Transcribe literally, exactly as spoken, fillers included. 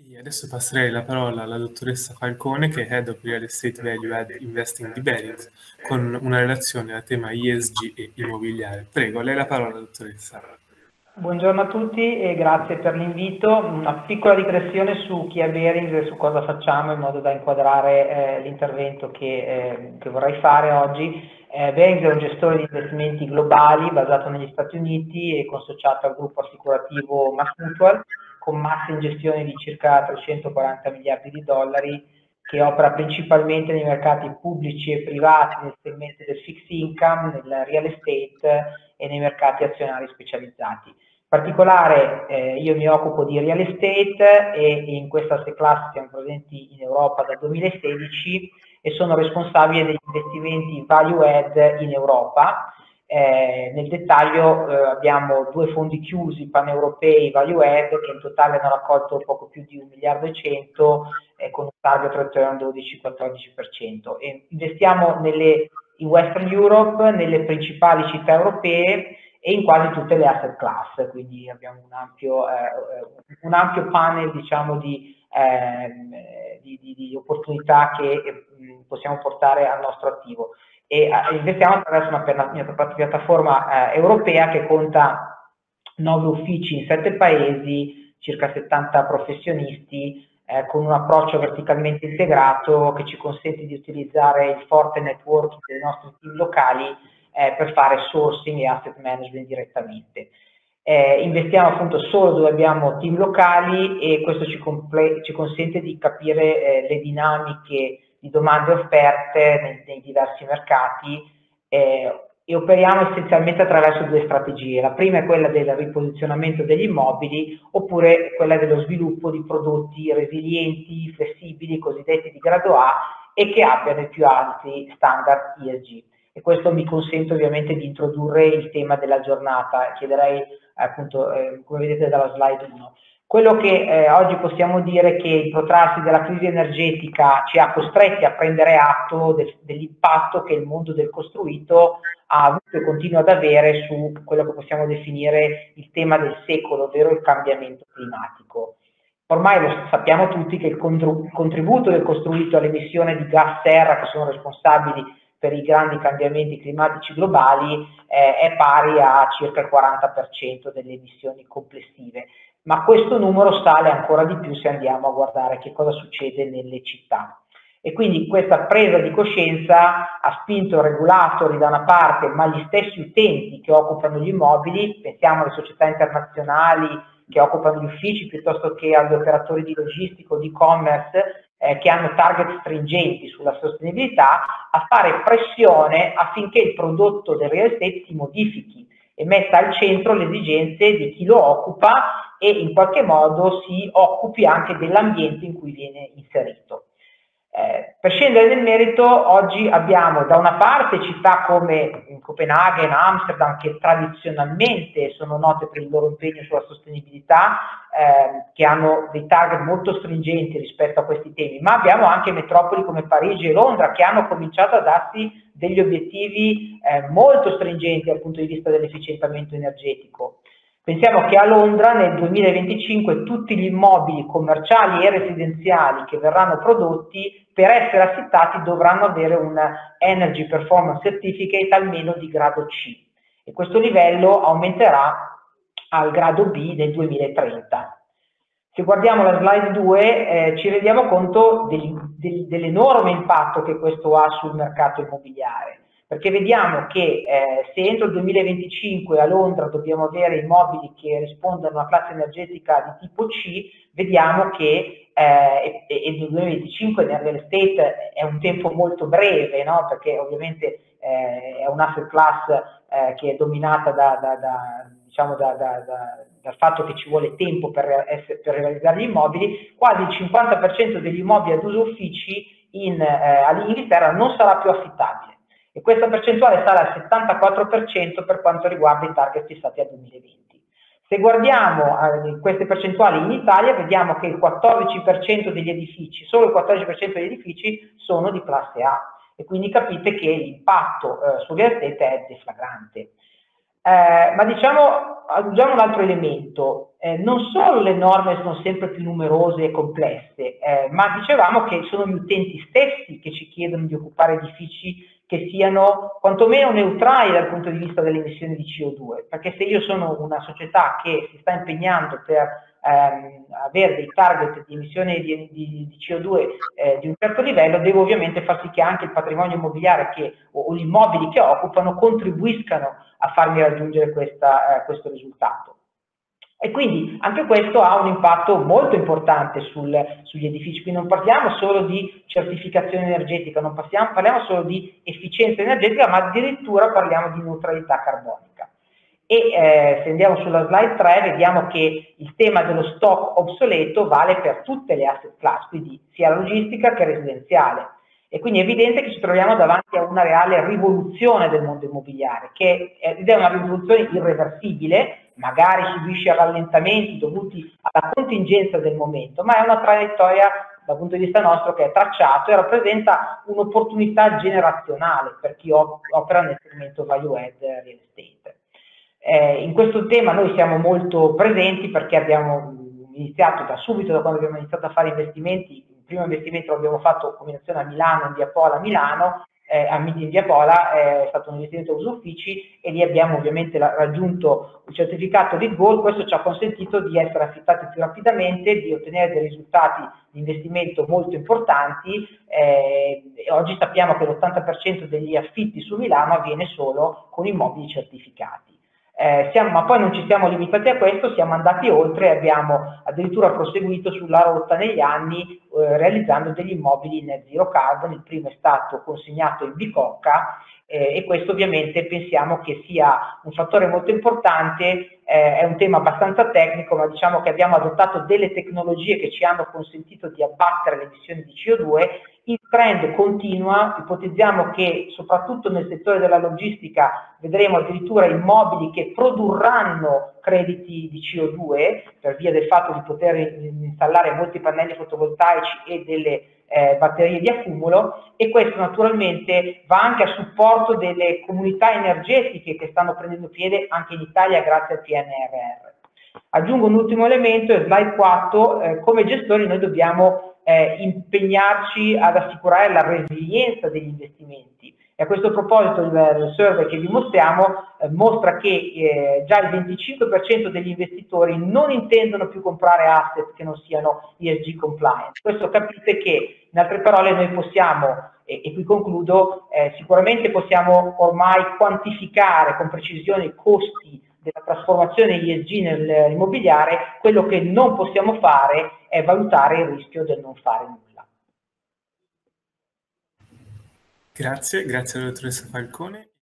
E adesso passerei la parola alla dottoressa Falcone, che è Head of Real Estate Value Add Investing di Barings, con una relazione a tema E S G e immobiliare. Prego, a lei la parola, dottoressa. Buongiorno a tutti e grazie per l'invito. Una piccola digressione su chi è Barings e su cosa facciamo in modo da inquadrare eh, l'intervento che, eh, che vorrei fare oggi. Eh, Barings è un gestore di investimenti globali basato negli Stati Uniti e consociato al gruppo assicurativo MassMutual, con masse in gestione di circa trecentoquaranta miliardi di dollari, che opera principalmente nei mercati pubblici e privati, nel segmento del fixed income, nel real estate e nei mercati azionari specializzati. In particolare eh, io mi occupo di real estate e in questa asset class siamo presenti in Europa dal duemilasedici e sono responsabile degli investimenti value add in Europa. Eh, nel dettaglio eh, abbiamo due fondi chiusi paneuropei value add che in totale hanno raccolto poco più di un miliardo e cento eh, con un target return dodici quattordici per cento e investiamo nelle, in Western Europe, nelle principali città europee e in quasi tutte le asset class, quindi abbiamo un ampio, eh, un ampio panel diciamo, di, eh, di, di, di opportunità che eh, possiamo portare al nostro attivo. E eh, investiamo attraverso una, una piattaforma eh, europea che conta nove uffici in sette paesi, circa settanta professionisti, eh, con un approccio verticalmente integrato che ci consente di utilizzare il forte network dei nostri team locali eh, per fare sourcing e asset management direttamente. Eh, investiamo appunto solo dove abbiamo team locali e questo ci, ci consente di capire eh, le dinamiche di domande e offerte nei, nei diversi mercati eh, e operiamo essenzialmente attraverso due strategie. La prima è quella del riposizionamento degli immobili oppure quella dello sviluppo di prodotti resilienti, flessibili, cosiddetti di grado A e che abbiano i più alti standard E S G. E questo mi consente ovviamente di introdurre il tema della giornata. Chiederei appunto, eh, come vedete dalla slide uno. Quello che eh, oggi possiamo dire è che il protrarsi della crisi energetica ci ha costretti a prendere atto del, dell'impatto che il mondo del costruito ha avuto e continua ad avere su quello che possiamo definire il tema del secolo, ovvero il cambiamento climatico. Ormai lo sappiamo tutti che il contributo del costruito all'emissione di gas serra, che sono responsabili per i grandi cambiamenti climatici globali, eh, è pari a circa il quaranta per cento delle emissioni complessive. Ma questo numero sale ancora di più se andiamo a guardare che cosa succede nelle città. E quindi questa presa di coscienza ha spinto regulatori da una parte, ma gli stessi utenti che occupano gli immobili, pensiamo alle società internazionali che occupano gli uffici, piuttosto che agli operatori di logistica o di e-commerce, eh, che hanno target stringenti sulla sostenibilità, a fare pressione affinché il prodotto del real estate si modifichi e metta al centro le esigenze di chi lo occupa e in qualche modo si occupi anche dell'ambiente in cui viene inserito. Eh, per scendere nel merito, oggi abbiamo da una parte città come Copenaghen, Amsterdam, che tradizionalmente sono note per il loro impegno sulla sostenibilità, eh, che hanno dei target molto stringenti rispetto a questi temi, ma abbiamo anche metropoli come Parigi e Londra che hanno cominciato a darsi degli obiettivi eh, molto stringenti dal punto di vista dell'efficientamento energetico. Pensiamo che a Londra nel duemilaventicinque tutti gli immobili commerciali e residenziali che verranno prodotti per essere affittati dovranno avere un Energy Performance Certificate almeno di grado C e questo livello aumenterà al grado B nel duemilatrenta. Se guardiamo la slide due eh, ci rendiamo conto del, del, dell'enorme impatto che questo ha sul mercato immobiliare. Perché vediamo che eh, se entro il duemilaventicinque a Londra dobbiamo avere immobili che rispondano a una classe energetica di tipo C, vediamo che eh, e, e nel duemilaventicinque nel real estate è un tempo molto breve, no? Perché ovviamente eh, è un asset class eh, che è dominata da, da, da, diciamo da, da, da, dal fatto che ci vuole tempo per, essere, per realizzare gli immobili. Quasi il cinquanta per cento degli immobili ad uso uffici in, eh, in Inghilterra non sarà più affittabile. E questa percentuale sale al settantaquattro per cento per quanto riguarda i target fissati al duemilaventi. Se guardiamo eh, queste percentuali in Italia, vediamo che il quattordici per cento degli edifici, solo il quattordici per cento degli edifici sono di classe A. E quindi capite che l'impatto eh, sul real estate è deflagrante. Eh, ma diciamo, aggiungiamo un altro elemento, eh, non solo le norme sono sempre più numerose e complesse, eh, ma dicevamo che sono gli utenti stessi che ci chiedono di occupare edifici che siano quantomeno neutrali dal punto di vista delle emissioni di C O due, perché se io sono una società che si sta impegnando per ehm, avere dei target di emissione di, di, di C O due eh, di un certo livello, devo ovviamente far sì che anche il patrimonio immobiliare che, o, o gli immobili che occupano contribuiscano a farmi raggiungere questa, eh, questo risultato. E quindi anche questo ha un impatto molto importante sul, sugli edifici, quindi non parliamo solo di certificazione energetica, non passiamo, parliamo solo di efficienza energetica, ma addirittura parliamo di neutralità carbonica. E eh, se andiamo sulla slide tre vediamo che il tema dello stock obsoleto vale per tutte le asset class, quindi sia logistica che residenziale. E quindi è evidente che ci troviamo davanti a una reale rivoluzione del mondo immobiliare, che è una rivoluzione irreversibile, magari subisce rallentamenti dovuti alla contingenza del momento, ma è una traiettoria dal punto di vista nostro che è tracciato e rappresenta un'opportunità generazionale per chi opera nel segmento value add real estate. Eh, in questo tema noi siamo molto presenti perché abbiamo iniziato da subito, da quando abbiamo iniziato a fare investimenti. Il primo investimento l'abbiamo fatto combinazione a Milano, in via Pola a Milano, eh, a in via Pola eh, è stato un investimento a uso uffici e lì abbiamo ovviamente la, raggiunto il certificato di Gold. Questo ci ha consentito di essere affittati più rapidamente, di ottenere dei risultati di investimento molto importanti eh, e oggi sappiamo che l'ottanta per cento degli affitti su Milano avviene solo con immobili certificati. Eh, siamo, ma poi non ci siamo limitati a questo, siamo andati oltre e abbiamo addirittura proseguito sulla rotta negli anni eh, realizzando degli immobili net zero carbon. Il primo è stato consegnato in Bicocca eh, e questo ovviamente pensiamo che sia un fattore molto importante. Eh, è un tema abbastanza tecnico, ma diciamo che abbiamo adottato delle tecnologie che ci hanno consentito di abbattere le emissioni di C O due. Il trend continua, ipotizziamo che soprattutto nel settore della logistica vedremo addirittura immobili che produrranno crediti di C O due per via del fatto di poter installare molti pannelli fotovoltaici e delle eh, batterie di accumulo, e questo naturalmente va anche a supporto delle comunità energetiche che stanno prendendo piede anche in Italia grazie al P N R R. Aggiungo un ultimo elemento, è slide quattro, eh, come gestori noi dobbiamo eh, impegnarci ad assicurare la resilienza degli investimenti. E a questo proposito il, il survey che vi mostriamo eh, mostra che eh, già il venticinque per cento degli investitori non intendono più comprare asset che non siano E S G compliant. Questo capite che, in altre parole, noi possiamo, e, e qui concludo, eh, sicuramente possiamo ormai quantificare con precisione i costi della trasformazione E S G nell'immobiliare. Quello che non possiamo fare è valutare il rischio del non fare nulla. Grazie, grazie alla dottoressa Falcone.